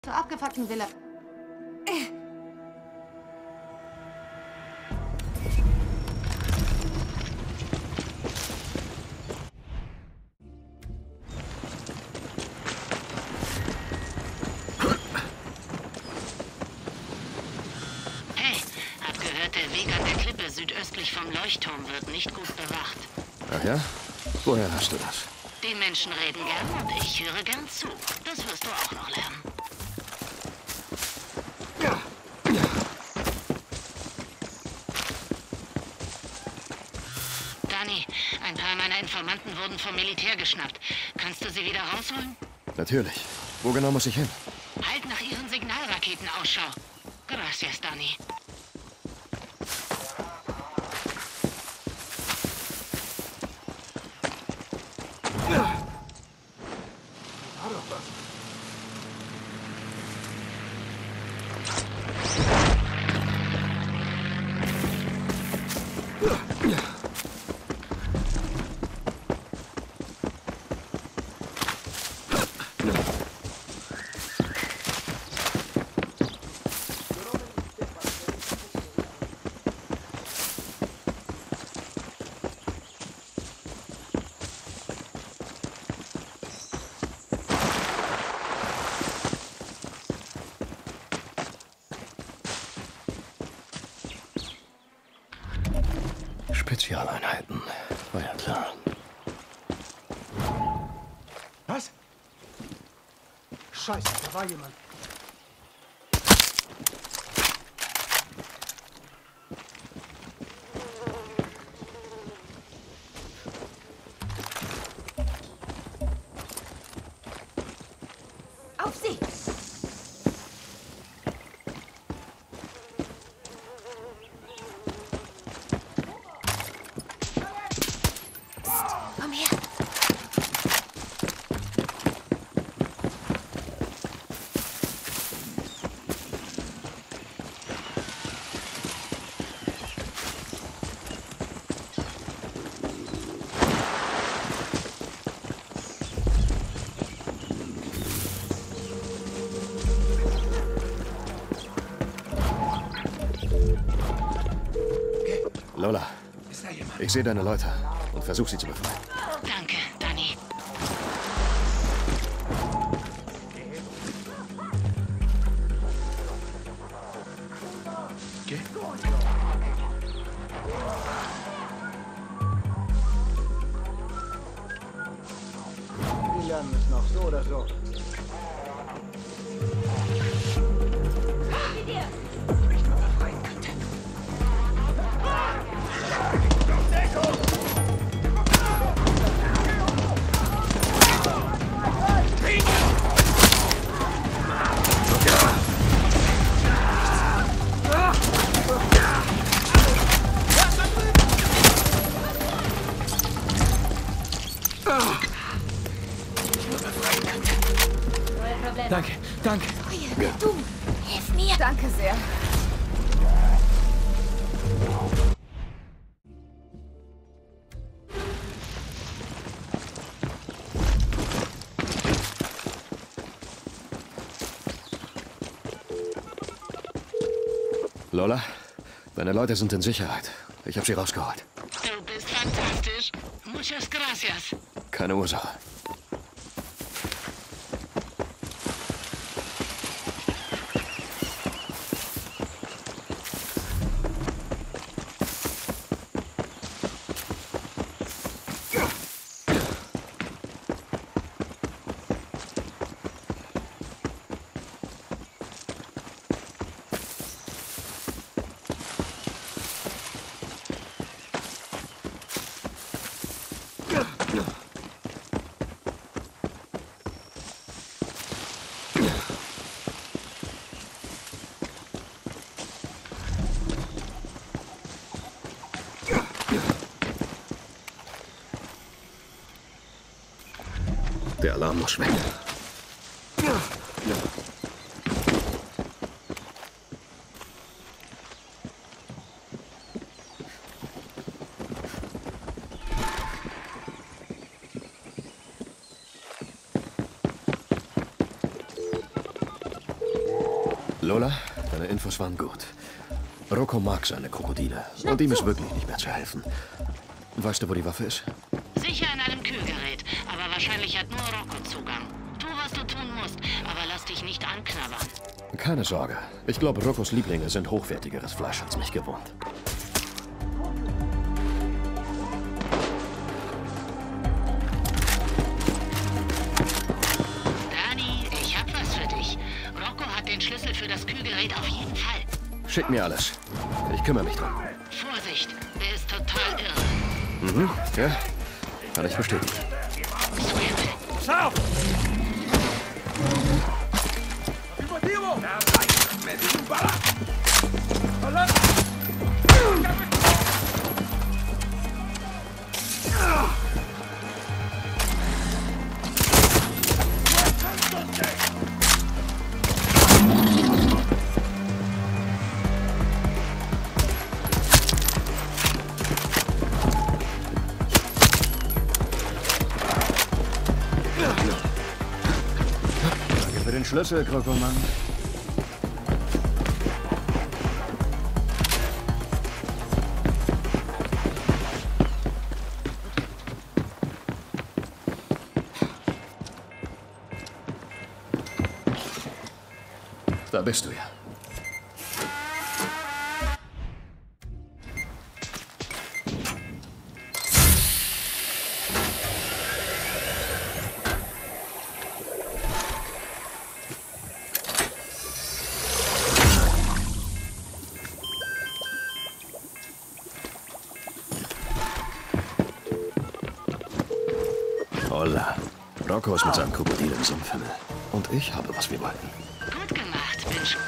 zur abgefuckten Villa. Der Weg an der Klippe südöstlich vom Leuchtturm wird nicht gut bewacht. Ach ja? Woher hast du das? Die Menschen reden gern und ich höre gern zu. Das wirst du auch noch lernen. Dani, ein paar meiner Informanten wurden vom Militär geschnappt. Kannst du sie wieder rausholen? Natürlich. Wo genau muss ich hin? Halt nach ihren Signalraketen Ausschau. Gracias, Dani. Spezialeinheiten. War ja klar. Was? Scheiße, da war jemand. Auf sie! Komm her! Lola, Ist da jemand? ich sehe deine Leute und versuch sie zu befreien. Danke, Dani. Geh. Die lernen es noch so oder so. Mich nur befreien könnte. Danke, danke. Du, hilf mir! Danke sehr. Lola, deine Leute sind in Sicherheit. Ich habe sie rausgeholt. Du bist fantastisch. Muchas gracias. Keine Ursache. Der Alarm muss weg. Lola, deine Infos waren gut. Rocco mag seine Krokodile. Und ihm ist wirklich nicht mehr zu helfen. Weißt du, wo die Waffe ist? Sicher in einem Kühlgerät, aber wahrscheinlich hat nur Rocco Zugang. Tu, was du tun musst, aber lass dich nicht anknabbern. Keine Sorge. Ich glaube, Roccos Lieblinge sind hochwertigeres Fleisch als mich gewohnt. Dani, ich hab was für dich. Rocco hat den Schlüssel für das Kühlgerät auf jeden Fall. Schick mir alles. Ich kümmere mich drum. Vorsicht, der ist total irre. Mhm, ja. Kann ich bestätigen. Schau! Danke für den Schlüssel, Krokomann. Da bist du ja. Holla. Rocco ist mit seinem Krokodil im Sumpfhimmel. Und ich habe, was wir wollten. Gut gemacht,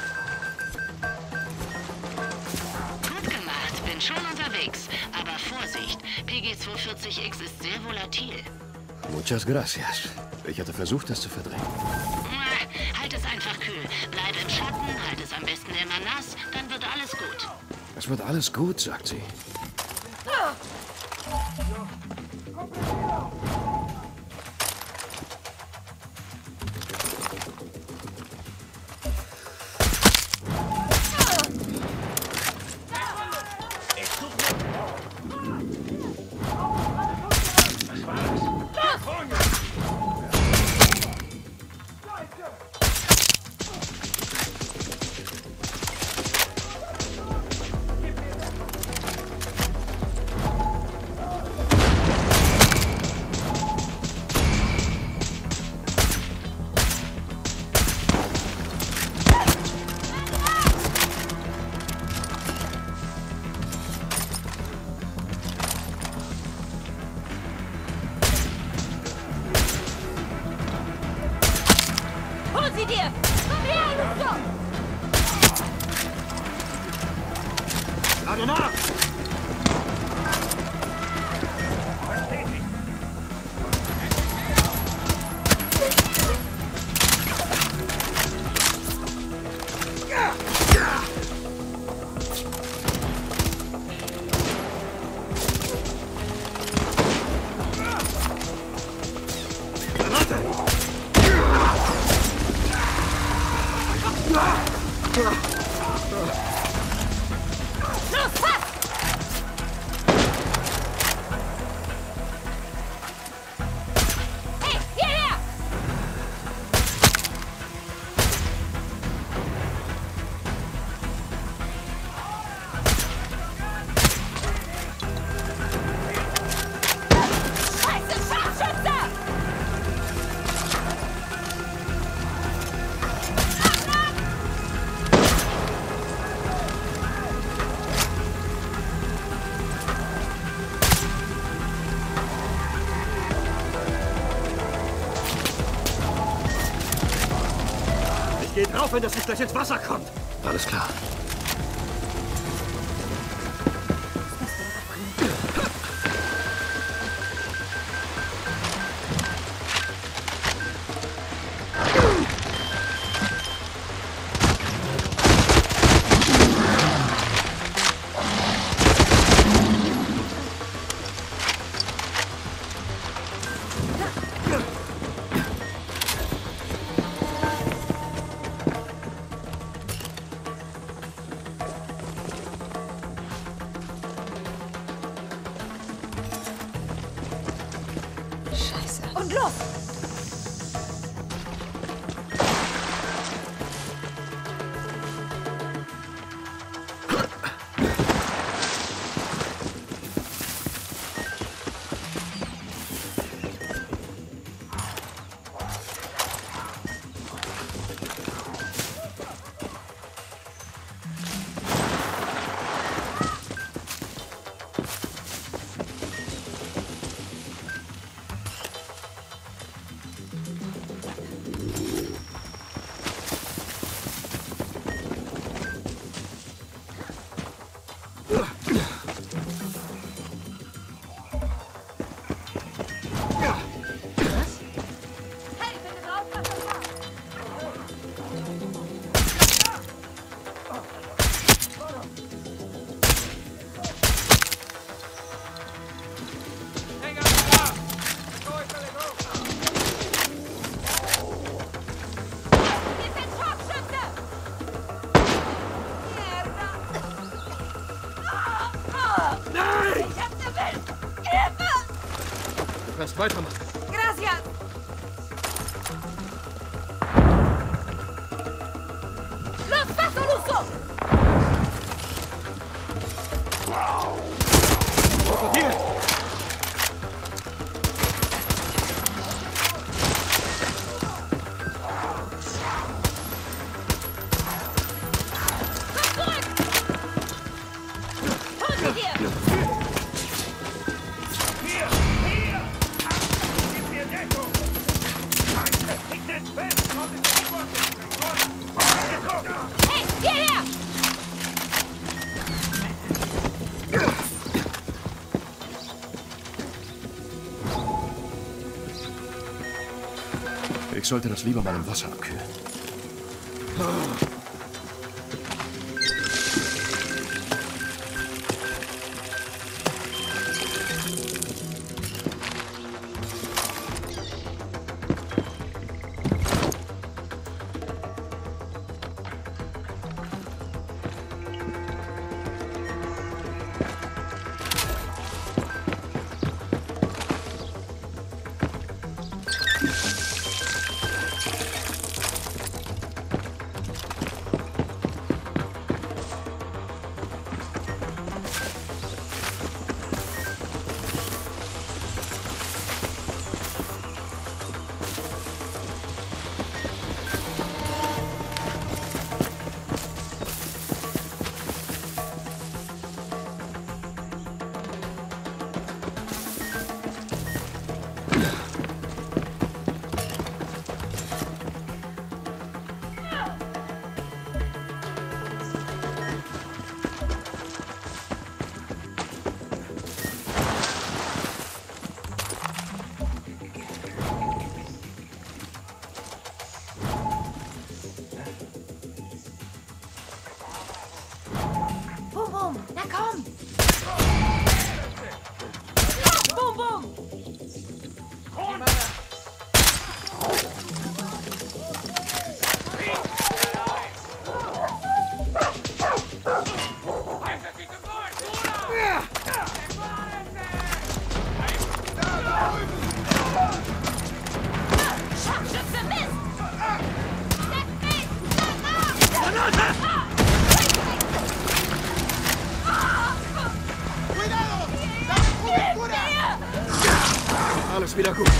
bin schon unterwegs. Aber Vorsicht, PG-240X ist sehr volatil. Muchas gracias. Ich hatte versucht, das zu verdrängen. Halt es einfach kühl. Bleib im Schatten, halt es am besten immer nass, dann wird alles gut. Es wird alles gut, sagt sie. Hol sie dir! Komm her, Lucio! Lade nach! Los, fass! Hey, hierher! Scheiße, Scharfschütze! Ich geh drauf, wenn das nicht gleich ins Wasser kommt. Alles klar. Los! Du kannst weitermachen. Gracias! Los paso, Luso! Krokodil! Komm zurück! Hol sie dir! Hier! Hier! Gib mir Deckung! Ich sitz fest! Hey, hierher! Ich sollte das lieber mal im Wasser abkühlen. Bum, bum! Na komm! Bum, bum! Scharfschütze, Mist! Alles wieder gut.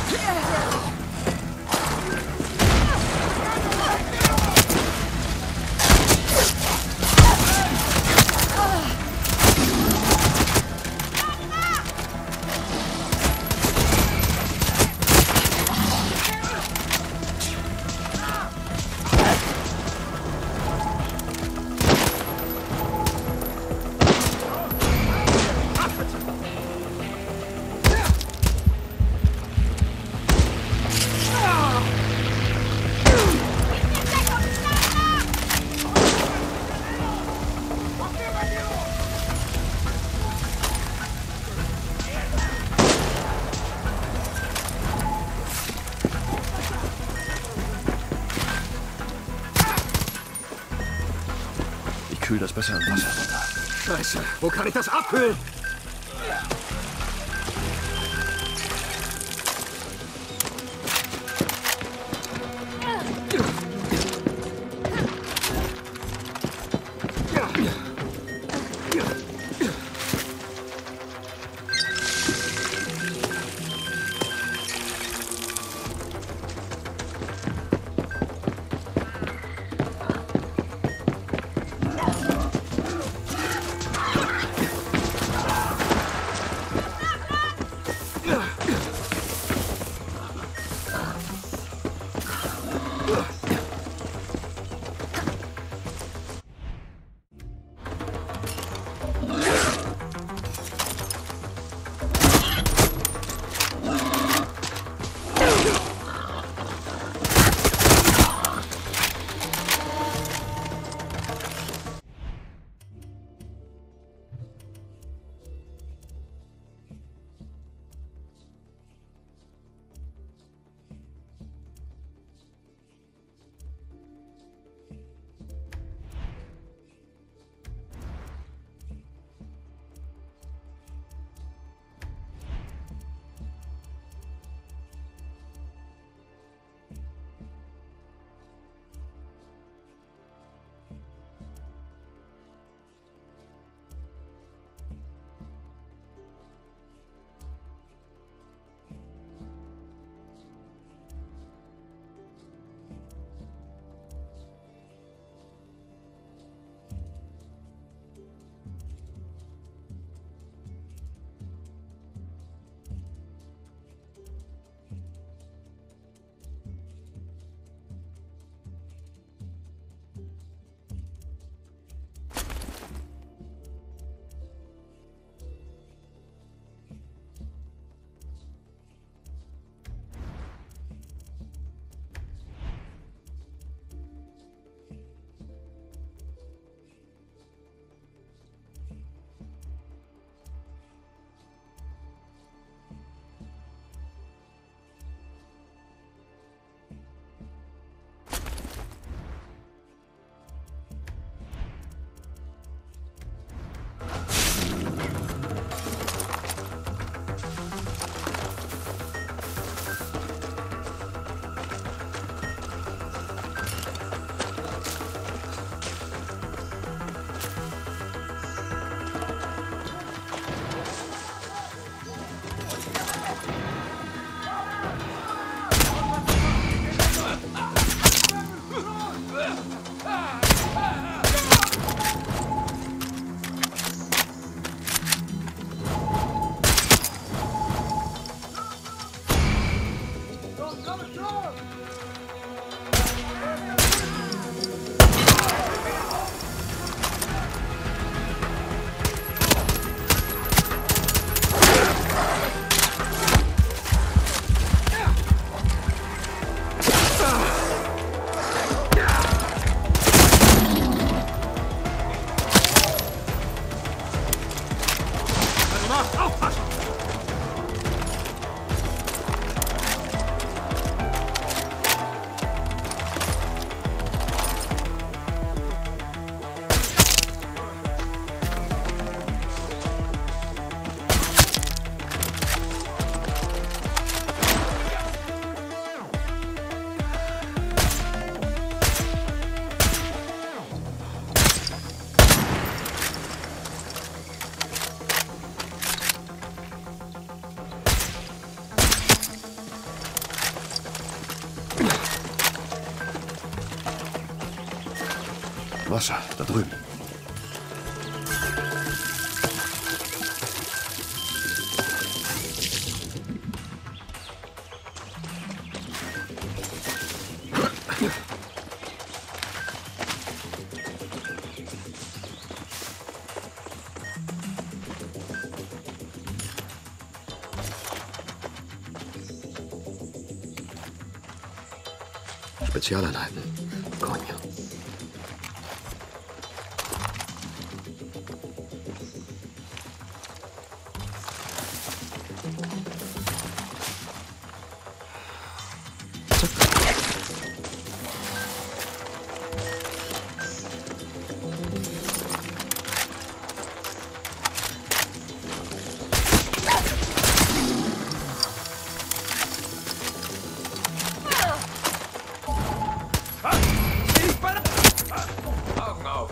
Ich kühl das besser im Wasser runter. Scheiße, wo kann ich das abkühlen? Wasser, da drüben. Spezialeinheiten. Konja. Augen auf!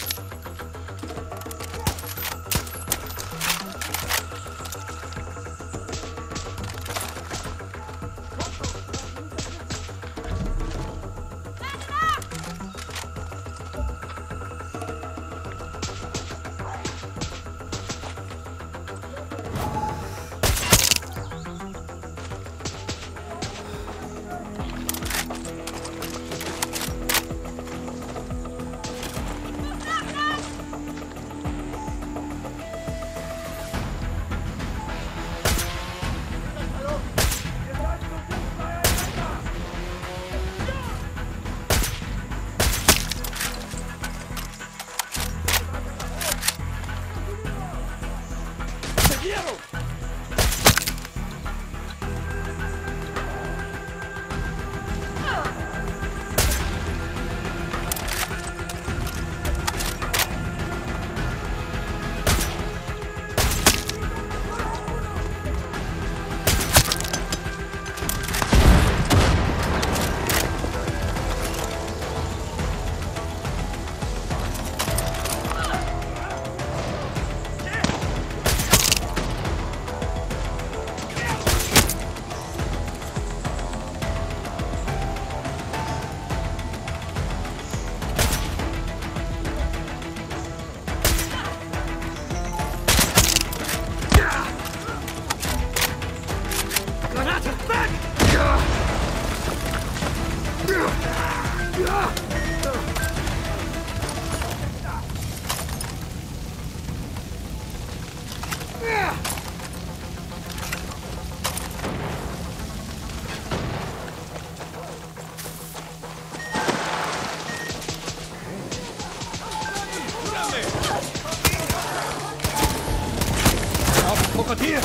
Krokodil!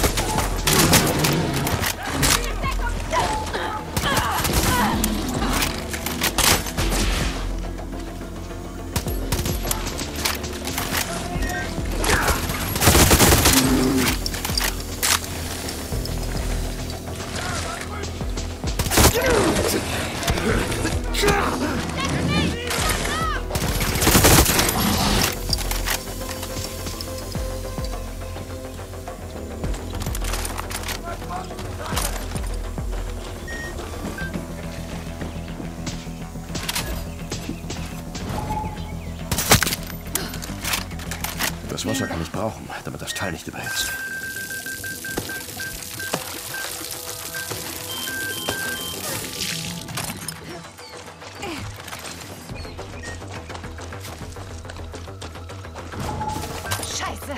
Das Wasser kann ich brauchen, damit das Teil nicht überhitzt. Scheiße!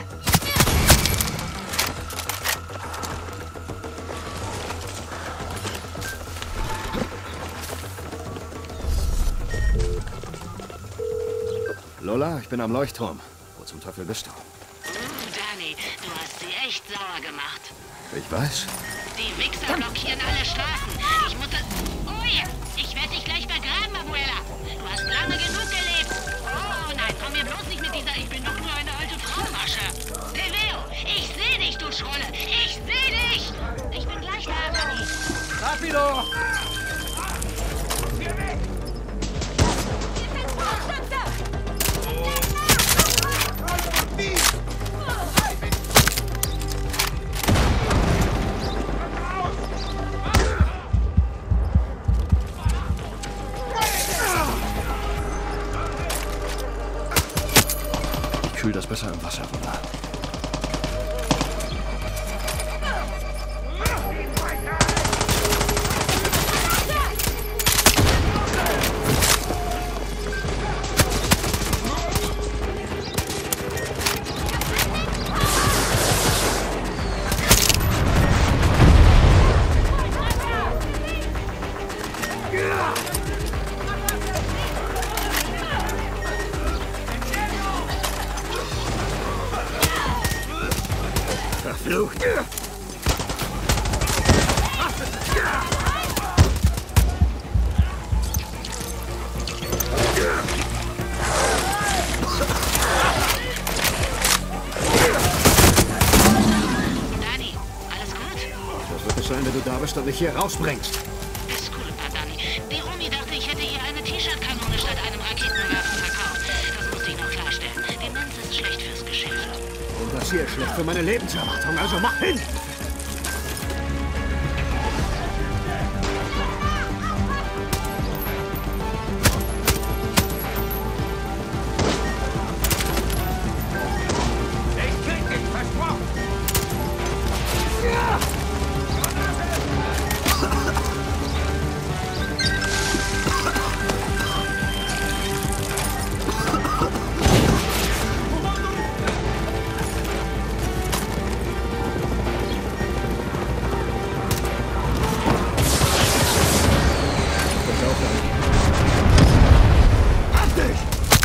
Lola, ich bin am Leuchtturm. Wo zum Teufel bist du? Danny, du hast sie echt sauer gemacht. Ich weiß. Die Wichser blockieren alle Straßen. Ich muss... Oh ja, ich werde dich gleich begraben, Abuela. Du hast lange genug gelebt. Oh nein, komm mir bloß nicht mit dieser Ich bin doch nur eine alte Frauenmasche. Teveo, ich sehe dich, du Schrolle. Ich sehe dich. Ich bin gleich da, Danny. Rapido! Hier weg! Hier sind Vorschütze! kühlt das besser im Wasser runter. Verflucht! Dani, alles gut? Das wird es sein, wenn du da bist und mich hier rausbringst. Ist cool, Dani. Die Rumi dachte, ich hätte hier eine T-Shirt-Kanone statt einem Raketenwerfer verkauft. Das musste ich noch klarstellen. Die Minze ist schlecht fürs Geschäft. Und das hier ist schlecht für meine Lebenserwartung, also mach hin! Ich krieg dich, versprochen! Hab dich!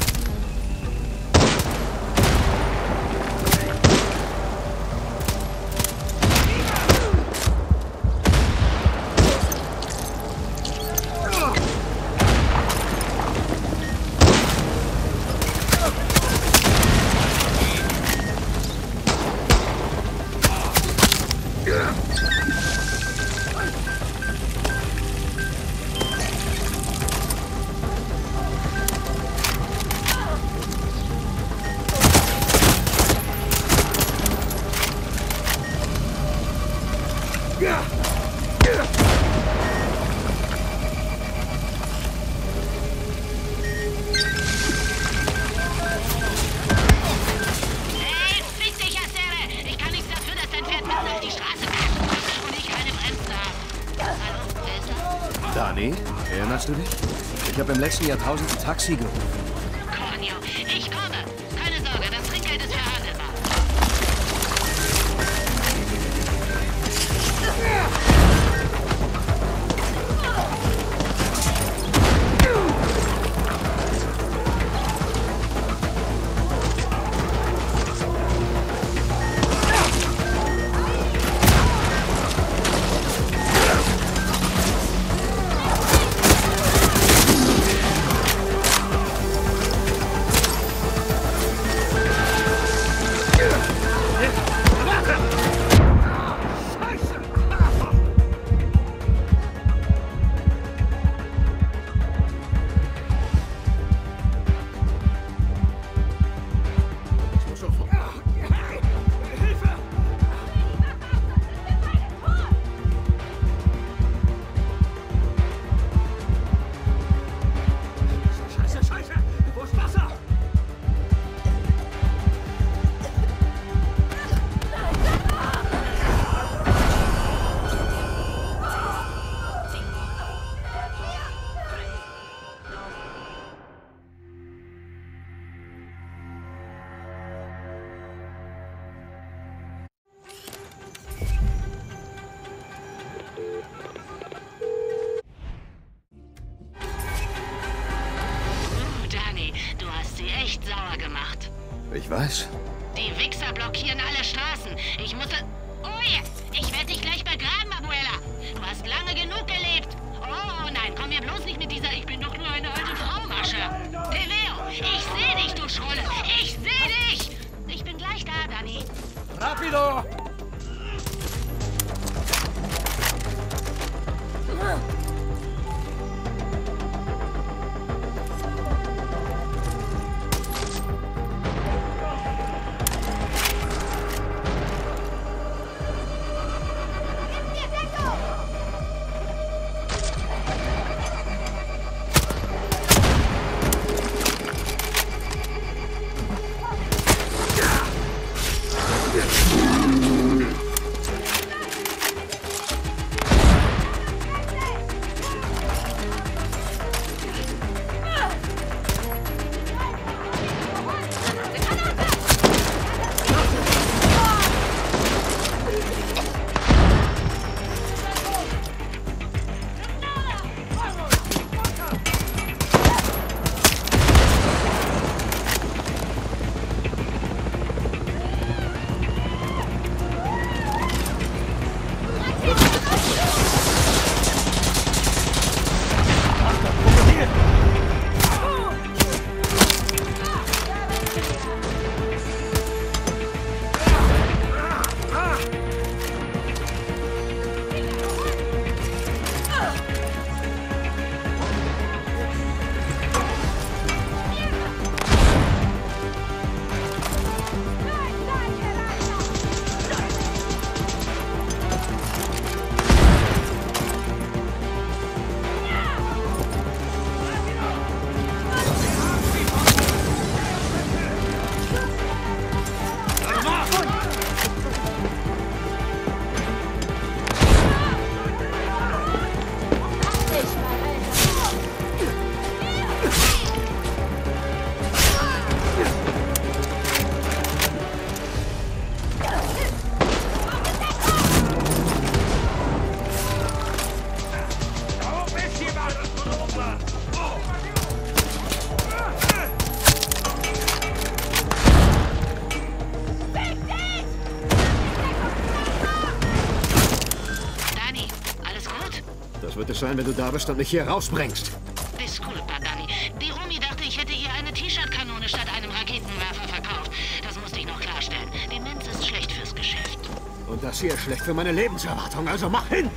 Hey, fick dich, Assere! Ich kann nichts dafür, dass dein Pferd mitten auf die Straße fährt. Und ich keine Bremsen habe. Hallo, wer ist das? Dani, erinnerst du dich? Ich habe im letzten Jahrtausend ein Taxi gerufen. Cornio, ich komme. Keine Sorge, das Trinkgeld ist verhandelbar. Scheiße! Wo ist Wasser? Dani, du hast sie echt sauer gemacht. Ich weiß. Die Wichser blockieren alle Straßen. Ich muss... Ui, ich werde dich gleich begraben, Abuela. Du hast lange genug gelebt. Oh nein, komm mir bloß nicht mit dieser Ich bin doch nur eine alte Frau, Masche. Teveo, ich sehe dich, du Schrulle. Ich sehe dich. Ich bin gleich da, Dani. Rapido! wird es sein, wenn du da bist und mich hier rausbringst. Disculpa, Danny. Die Omi dachte, ich hätte ihr eine T-Shirt-Kanone statt einem Raketenwerfer verkauft. Das musste ich noch klarstellen. Demenz ist schlecht fürs Geschäft. Und das hier ist schlecht für meine Lebenserwartung, also mach hin!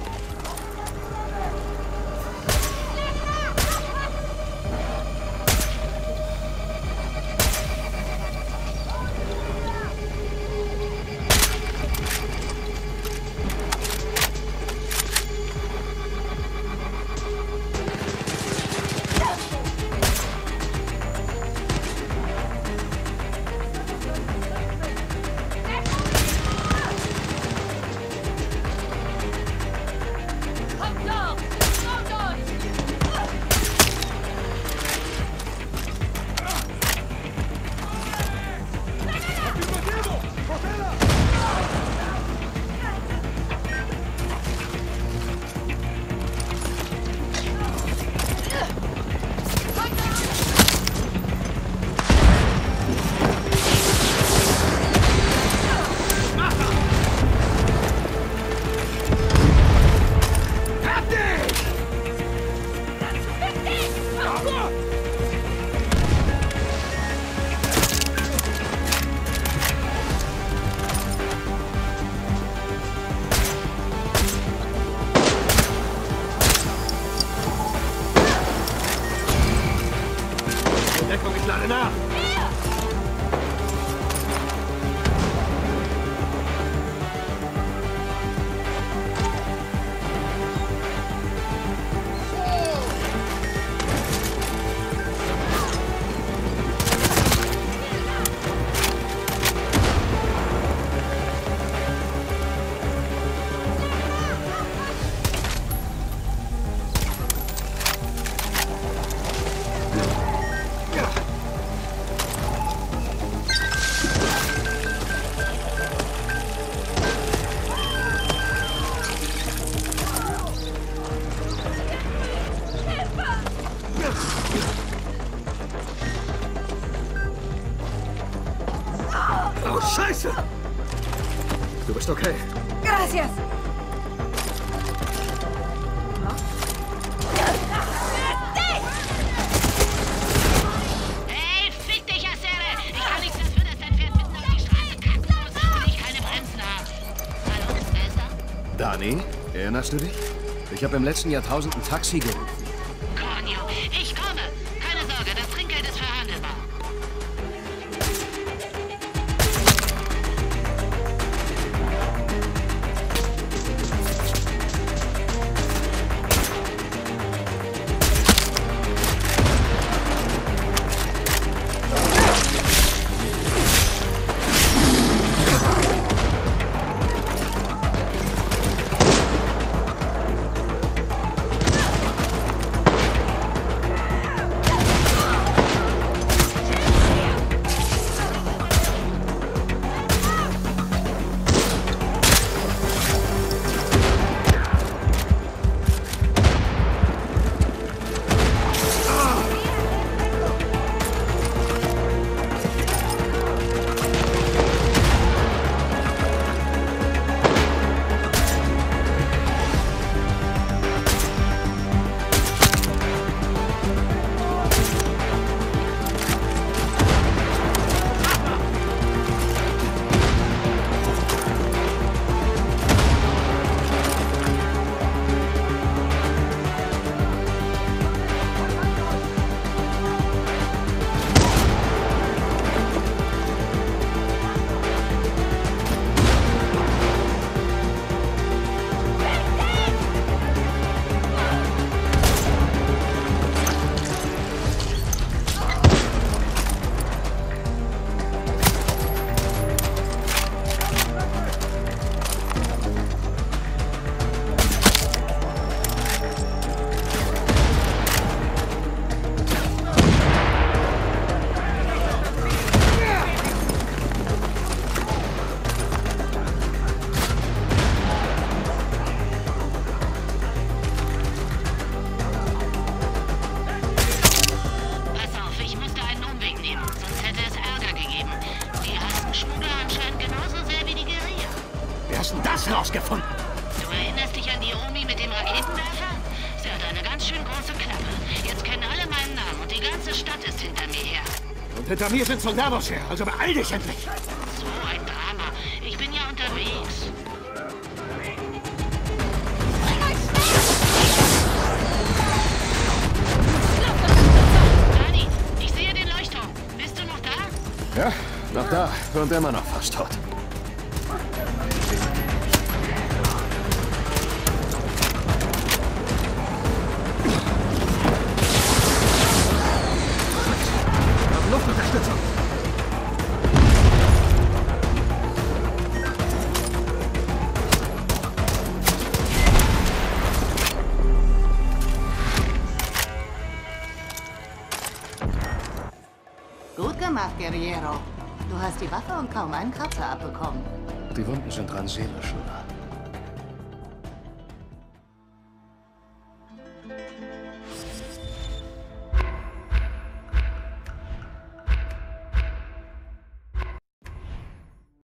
Deckung, ich lade nach! Oh, Scheiße! Du bist okay. Gracias. Hey, fick dich, Assere! Ich kann nichts dafür, dass dein Pferd mitten auf die Straße kacken muss und ich keine Bremsen habe. Hallo, besser? Dani, erinnerst du dich? Ich habe im letzten Jahrtausend ein Taxi gerufen. Cornio, ich komme. Keine Sorge, das Trinkgeld ist verhandelbar. Wie hast du das rausgefunden? Du erinnerst dich an die Omi mit dem Raketenwerfer? schön große Klappe. Jetzt kennen alle meinen Namen und die ganze Stadt ist hinter mir her. Und hinter mir sind Soldados her, also beeil dich endlich! So ein Drama. Ich bin ja unterwegs. Dani, ich sehe den Leuchtturm. Bist du noch da? Ja, noch da und immer noch fast tot. Luftunterstützung! Gut gemacht, Guerriero. Du hast die Waffe und kaum einen Kratzer abbekommen. Die Wunden sind dran seelisch, oder?